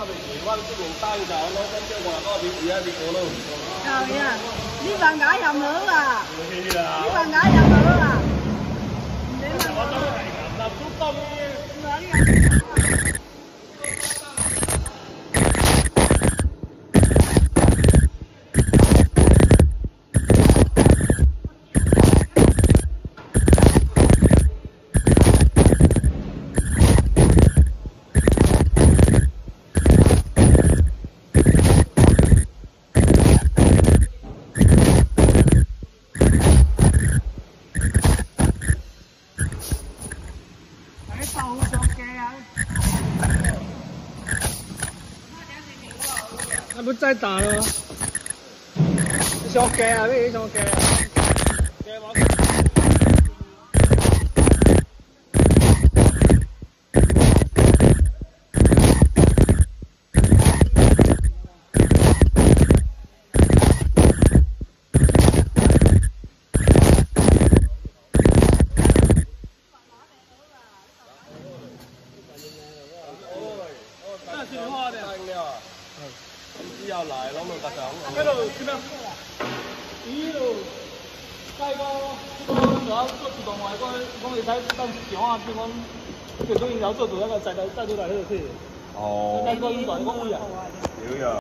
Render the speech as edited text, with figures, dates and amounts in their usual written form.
袂过，我即边答应甲我讲叫外国面伊还是过了。 后面啊，你放假又冇啊？ 你啦。 你放假又冇啊？ 我都係咁，嗱，都當呢。 那不再打了吗？小鸡啊，你小鸡啊！以後嚟攞咪夾上。嗰度點啊？呢度街個，仲有做自動外講你睇當電話邊講，佢終於有做到一個制度嚟呢度去。哦。街個呢度講會啊。屌呀！